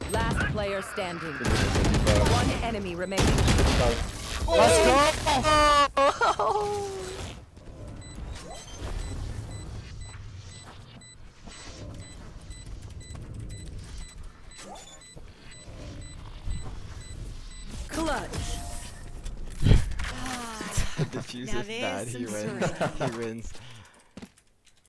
Last player standing. One enemy remaining. Let's go! Clutch. The defuse is bad. He wins. He wins.